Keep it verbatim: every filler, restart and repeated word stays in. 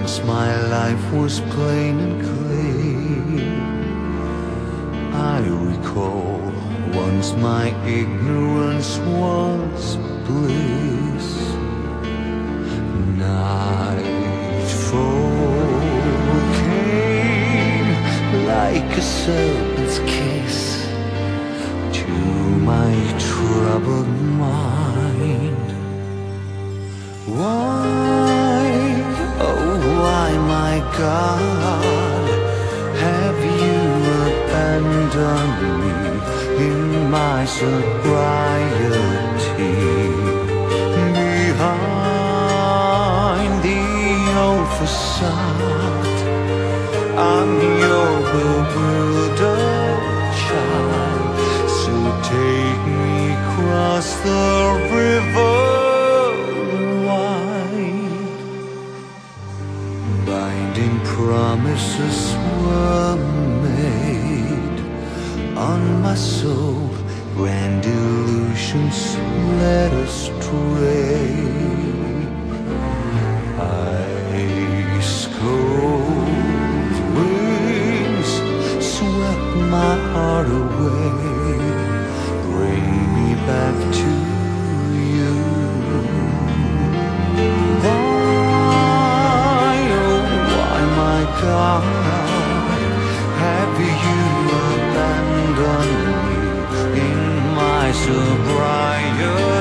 Once my life was plain and clear. I recall once my ignorance was bliss. Nightfall came like a serpent's kiss to my troubled mind. Why, oh why, my God, have you abandoned me in my sobriety? Behind the old façade, I'm your bewildered child. So take me across the river wide. Binding promises were made on my soul, grand illusions led astray. Ice cold winds swept my heart away. Bring me back to you. Why, oh why, my God, have you abandoned me in my sobriety?